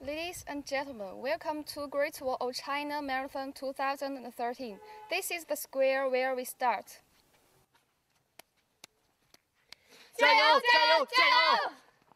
Ladies and gentlemen, welcome to Great Wall of China Marathon 2013. This is the square where we start. 加油！加油！加油！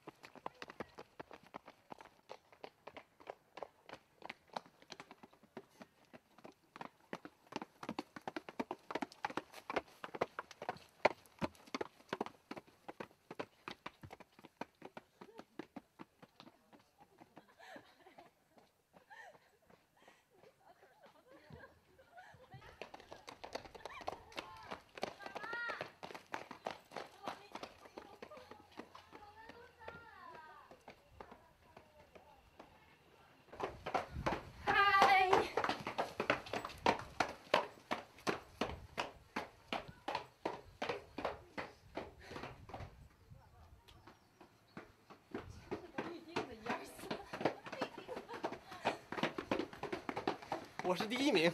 我是第1名。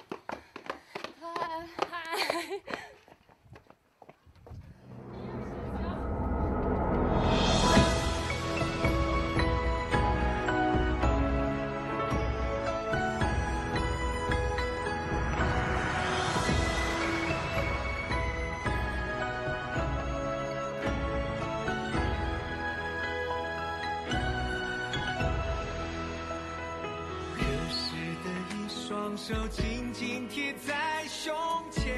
双手紧紧贴在胸前，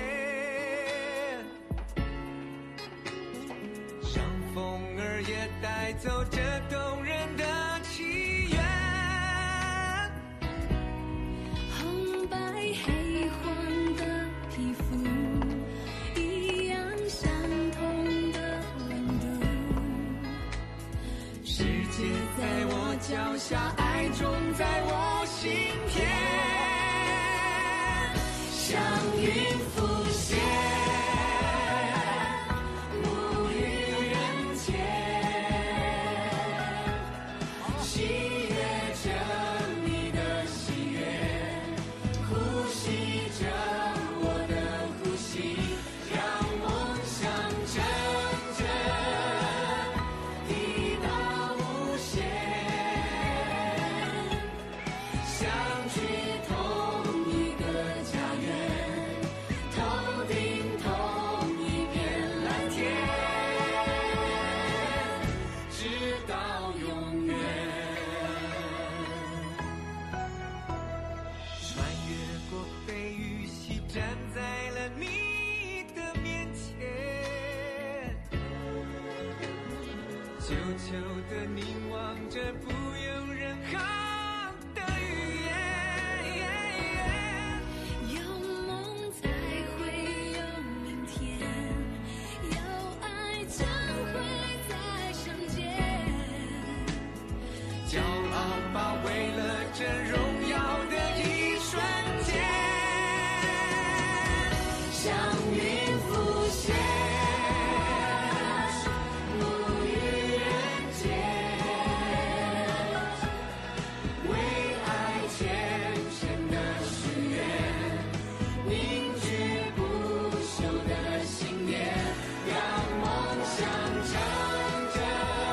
像风儿也带走这动人的祈愿。 红白黑黄的皮肤，一样相同的温度。 世界在我脚下，爱种在我心田。祥云浮现，沐浴人间，喜悦着你的喜悦，呼吸着我的呼吸，让梦想成真，地大无限，相聚同一个家园。头顶同一片蓝天，直到永远。穿越过悲与喜，站在了你的面前，久久地凝望着不用任何的语言。骄傲包围了这荣耀的一瞬间，祥云浮现，沐浴人间，为爱虔诚的许愿，凝聚不朽的信念，让梦想成真。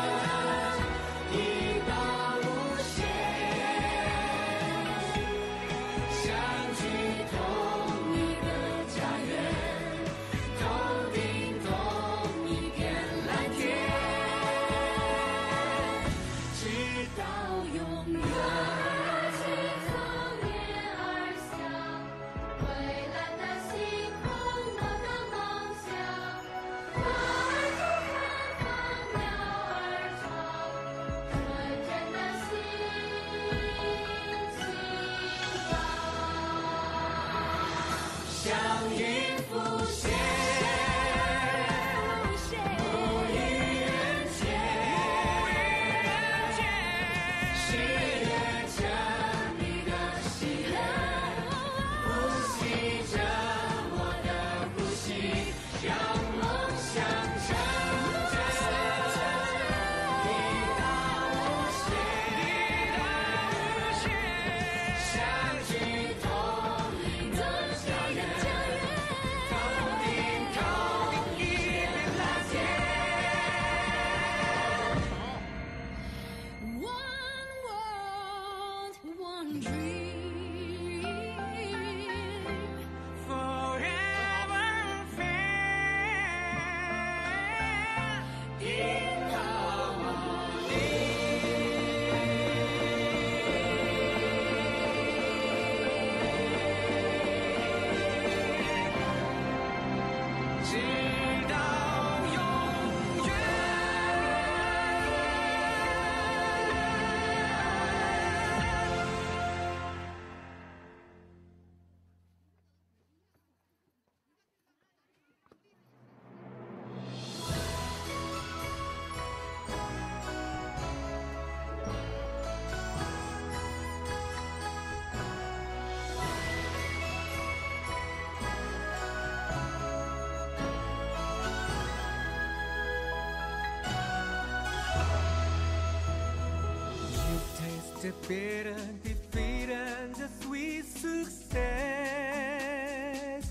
祥云浮现，沐浴人间，喜悦着你的喜悦，呼吸着我的呼吸，让梦想成真，地大无限，相聚同一个家园。 defeated, defeated the sweet success.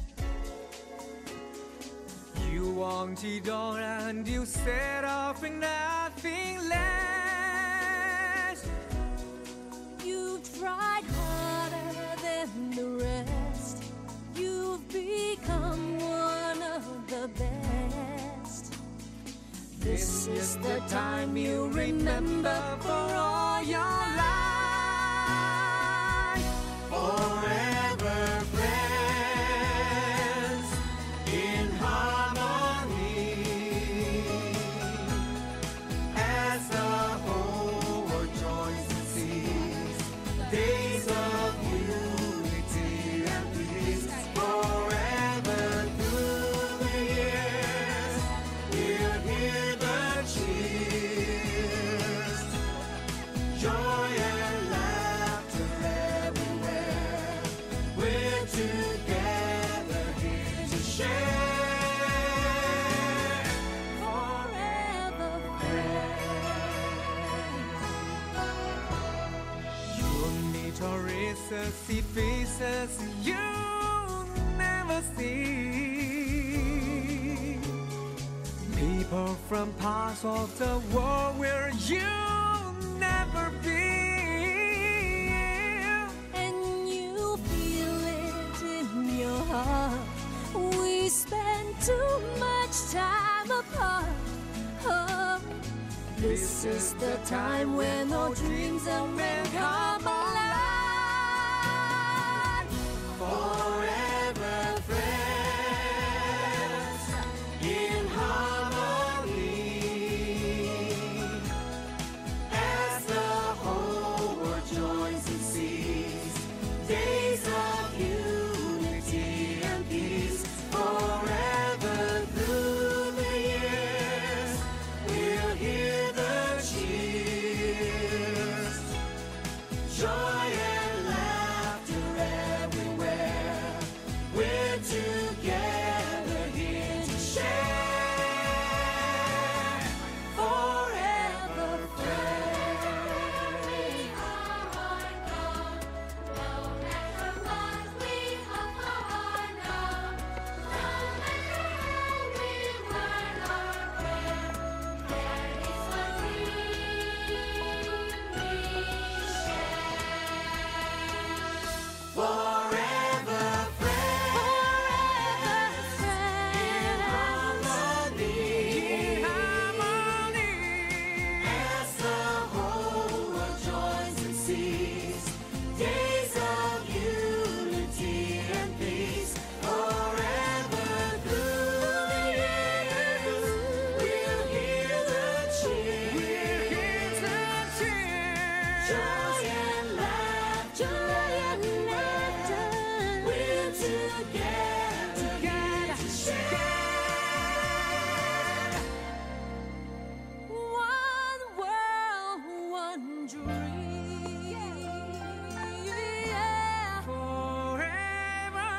You wanted all and you set off in nothing less. You've tried harder than the rest. You've become one of the best. This is the time you'll remember for all your life. Forever friends in harmony, as the whole world joins and sees days of unity and peace. Forever through the years, we'll hear the cheers, joy and laughter everywhere. We're together here to share. Forever friends. You'll meet our races, see faces you never see. People from parts of the world where you'll never be. And you feel it in your heart. We spend too much time apart. Oh, this is the time when our dreams and men come alive. Forever friends in harmony, as the whole world joins and sees days of unity and peace. Forever through the years, we'll hear the cheers, joy and laughter everywhere. We're together here to share. Forever friends. Forever friends in harmony, as the whole world joins and sees days of unity and peace. Forever through the years, we'll hear the cheers, joy and laughter. We're together here to share. One world, one dream. Forever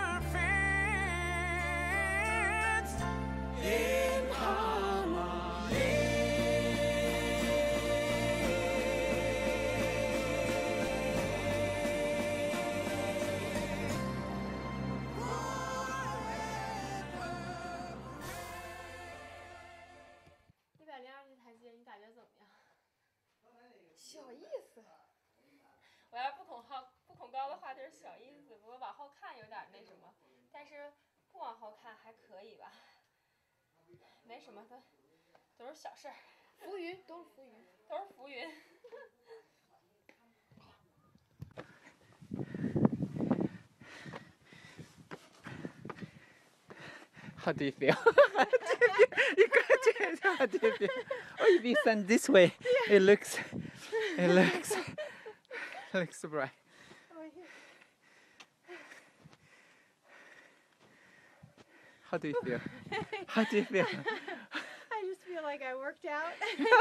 friends in 102台阶，你感觉怎么样？ 小意思。 我要不恐高的话就是小意思，不过往后看有点那什么，但是不往后看还可以吧，没什么，都是小事儿， 浮云都是浮云。 都是浮云。 How do you feel? How do you feel? How do you feel? Oh, if you stand this way, it looks bright. How do you feel? How do you feel? I just feel like I worked out.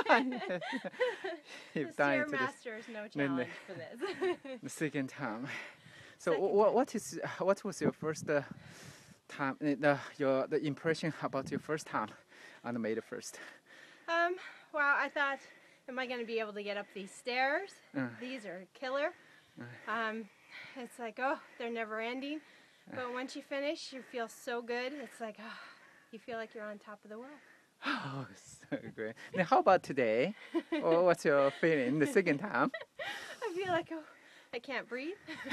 You've The done it Stairmaster is no no. challenge for this. the second time. So Second what was your first time? The impression about your first time on the May the 1st? Well, I thought am I going to be able to get up these stairs? These are killer. It's like, oh, they're never ending. But once you finish, you feel so good. It's like, oh, you feel like you're on top of the world. Oh, so great. Now, how about today? Oh, what's your feeling the second time? I feel like, oh, I can't breathe.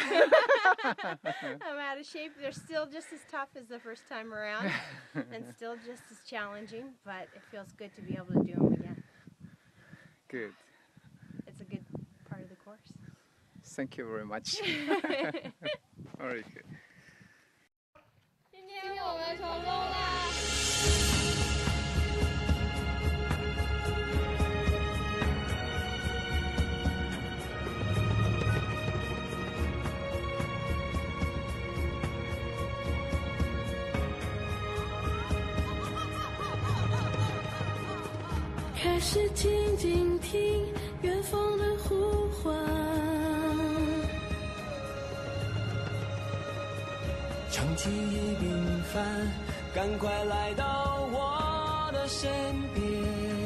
I'm out of shape. They're still just as tough as the first time around and still just as challenging, but it feels good to be able to do them again. Good. It's a good part of the course. Thank you very much. Very good. 今天我们成功啦！ 开始静静听远方的呼唤， 当记忆平凡，赶快来到我的身边。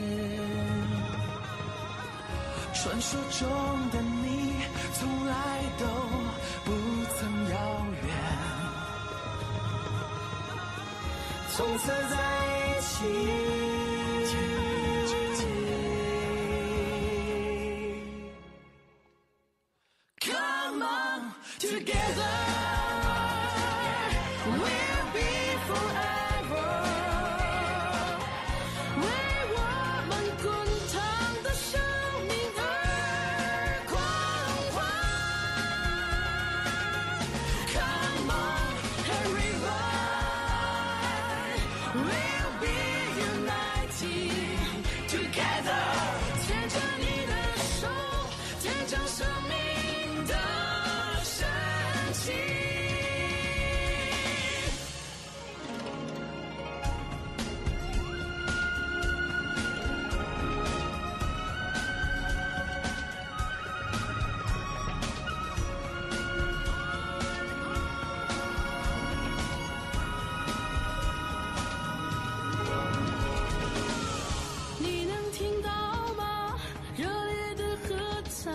传说中的你，从来都不曾遥远。从此在一起。Come on together. We'll be forever. 为我们滚烫的生命而狂欢。Come on, everyone. We'll be united together. 牵着你的手，见证生命的神奇。你能听到吗？热烈的喝彩，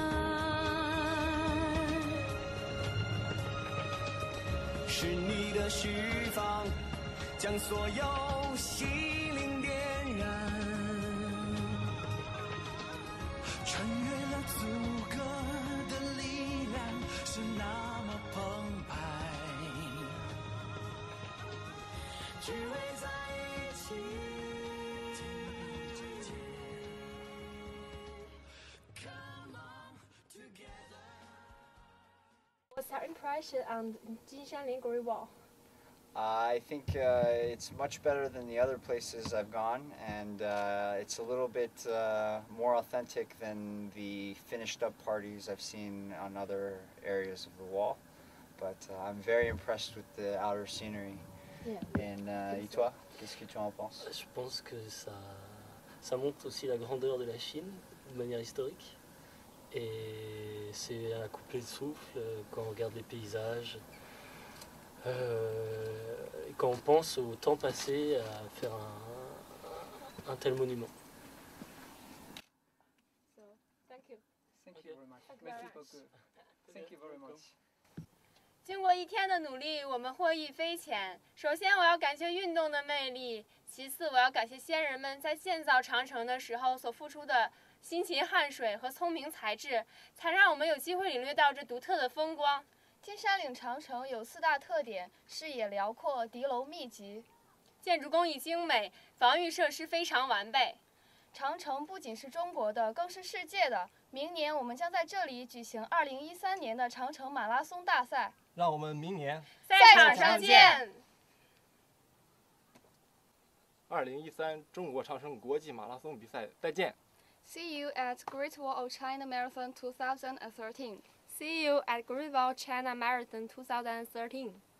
是你的释放，将所有心灵点燃，穿越了阻隔的力量，是那么澎湃，只为在一起。 What's your impression on Jinshanling Great Wall? I think it's much better than the other places I've gone, and it's a little bit more authentic than the finished up parties I've seen on other areas of the wall. But I'm very impressed with the outer scenery. Et toi, qu'est-ce que tu en penses? Je pense que ça montre aussi la grandeur de la Chine de manière historique. Et c'est à couper le souffle quand on regarde les paysages. Et quand on pense au temps passé à faire un tel monument. So, thank you. Thank you very much. Thank you very much. 经过一天的努力，我们获益匪浅。首先，我要感谢运动的魅力；其次，我要感谢先人们在建造长城的时候所付出的辛勤汗水和聪明才智，才让我们有机会领略到这独特的风光。 金山岭长城有4大特点：视野辽阔、敌楼密集、 建筑工艺精美，防御设施非常完备。 长城不仅是中国的，更是世界的。明年我们将在这里举行2013年的长城马拉松大赛。 让我们明年赛场上见。 2013中国长城国际马拉松比赛再见。 See you at Great Wall of China Marathon 2013. See you at Great Wall China Marathon 2013.